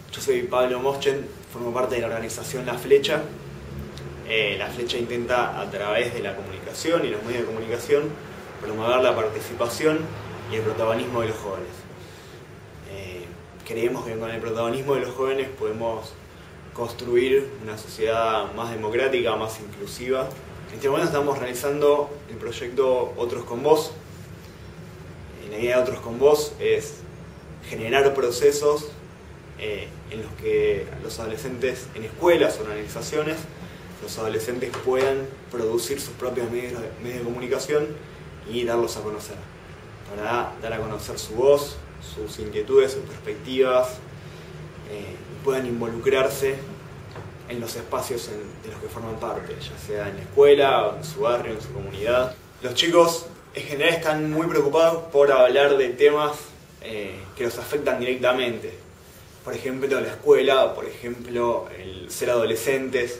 Yo soy Pablo Moschen, formo parte de la organización La Flecha. La Flecha intenta, a través de la comunicación y los medios de comunicación, promover la participación y el protagonismo de los jóvenes. Creemos que con el protagonismo de los jóvenes podemos construir una sociedad más democrática, más inclusiva. En este momento estamos realizando el proyecto Otros con Vos. La idea de Otros con Vos es generar procesos en los que los adolescentes en escuelas o organizaciones, los adolescentes puedan producir sus propios medios de comunicación y darlos a conocer, para dar a conocer su voz, sus inquietudes, sus perspectivas, y puedan involucrarse en los espacios de los que forman parte, ya sea en la escuela, en su barrio, en su comunidad. Los chicos en general están muy preocupados por hablar de temas que los afectan directamente. Por ejemplo, la escuela, por ejemplo, el ser adolescentes,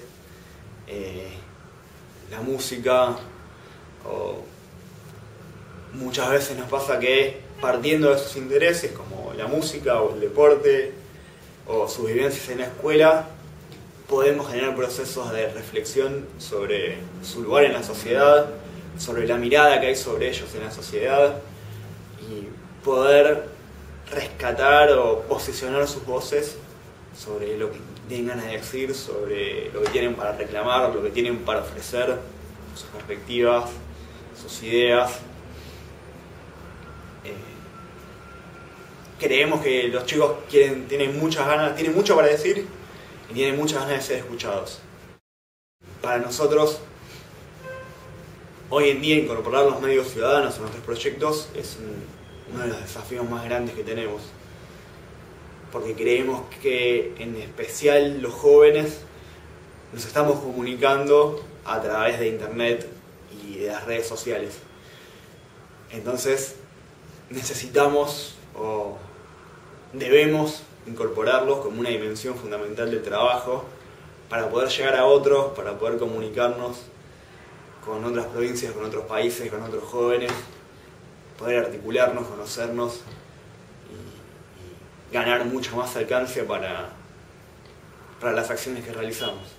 la música, o muchas veces nos pasa que partiendo de sus intereses, como la música o el deporte, o sus vivencias en la escuela, podemos generar procesos de reflexión sobre su lugar en la sociedad, sobre la mirada que hay sobre ellos en la sociedad, y poder rescatar o posicionar sus voces sobre lo que tienen ganas de decir, sobre lo que tienen para reclamar, lo que tienen para ofrecer, sus perspectivas, sus ideas. Creemos que los chicos tienen muchas ganas, tienen mucho para decir y tienen muchas ganas de ser escuchados. Para nosotros, hoy en día, incorporar los medios ciudadanos a nuestros proyectos es uno de los desafíos más grandes que tenemos, porque creemos que en especial los jóvenes nos estamos comunicando a través de internet y de las redes sociales. Entonces necesitamos o debemos incorporarlos como una dimensión fundamental del trabajo para poder llegar a otros, para poder comunicarnos con otras provincias, con otros países, con otros jóvenes, poder articularnos, conocernos y ganar mucho más alcance para las acciones que realizamos.